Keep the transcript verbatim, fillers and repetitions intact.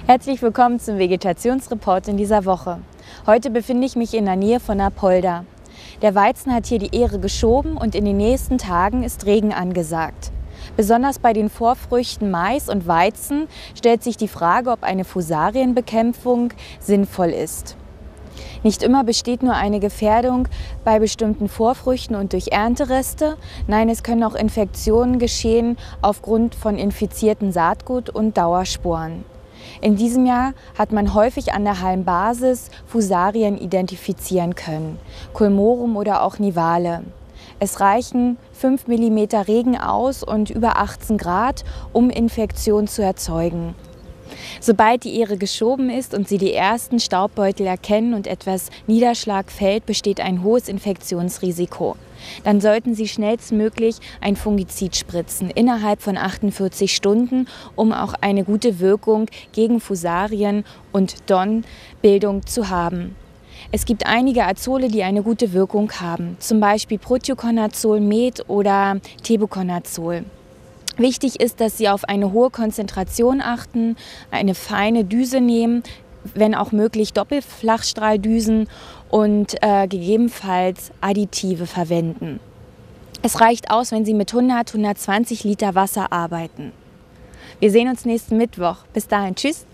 Herzlich willkommen zum Vegetationsreport in dieser Woche. Heute befinde ich mich in der Nähe von Apolda. Der Weizen hat hier die Ähre geschoben und in den nächsten Tagen ist Regen angesagt. Besonders bei den Vorfrüchten Mais und Weizen stellt sich die Frage, ob eine Fusarienbekämpfung sinnvoll ist. Nicht immer besteht nur eine Gefährdung bei bestimmten Vorfrüchten und durch Erntereste. Nein, es können auch Infektionen geschehen aufgrund von infizierten Saatgut und Dauersporen. In diesem Jahr hat man häufig an der Halmbasis Fusarien identifizieren können, Culmorum oder auch Nivale. Es reichen fünf Millimeter Regen aus und über achtzehn Grad, um Infektion zu erzeugen. Sobald die Ähre geschoben ist und Sie die ersten Staubbeutel erkennen und etwas Niederschlag fällt, besteht ein hohes Infektionsrisiko. Dann sollten Sie schnellstmöglich ein Fungizid spritzen, innerhalb von achtundvierzig Stunden, um auch eine gute Wirkung gegen Fusarien und Donnbildung zu haben. Es gibt einige Azole, die eine gute Wirkung haben, zum Beispiel Prothioconazol, Met oder Tebuconazol. Wichtig ist, dass Sie auf eine hohe Konzentration achten, eine feine Düse nehmen, wenn auch möglich Doppelflachstrahldüsen und äh, gegebenenfalls Additive verwenden. Es reicht aus, wenn Sie mit hundert, hundertzwanzig Liter Wasser arbeiten. Wir sehen uns nächsten Mittwoch. Bis dahin, tschüss!